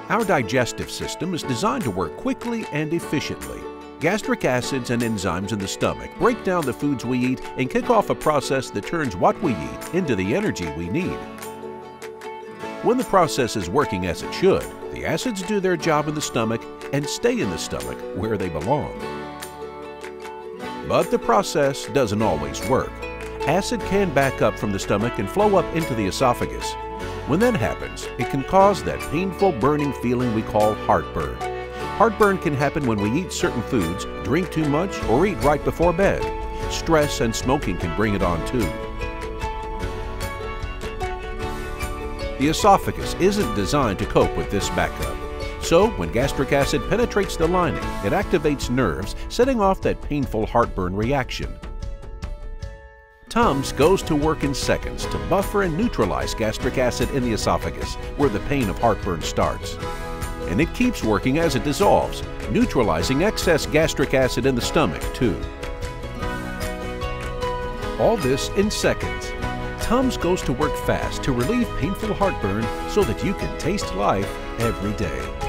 Our digestive system is designed to work quickly and efficiently. Gastric acids and enzymes in the stomach break down the foods we eat and kick off a process that turns what we eat into the energy we need. When the process is working as it should, the acids do their job in the stomach and stay in the stomach where they belong. But the process doesn't always work. Acid can back up from the stomach and flow up into the esophagus. When that happens, it can cause that painful burning feeling we call heartburn. Heartburn can happen when we eat certain foods, drink too much, or eat right before bed. Stress and smoking can bring it on too. The esophagus isn't designed to cope with this backup. So, when gastric acid penetrates the lining, it activates nerves, setting off that painful heartburn reaction. TUMS goes to work in seconds to buffer and neutralize gastric acid in the esophagus, where the pain of heartburn starts. And it keeps working as it dissolves, neutralizing excess gastric acid in the stomach, too. All this in seconds. TUMS goes to work fast to relieve painful heartburn so that you can taste life every day.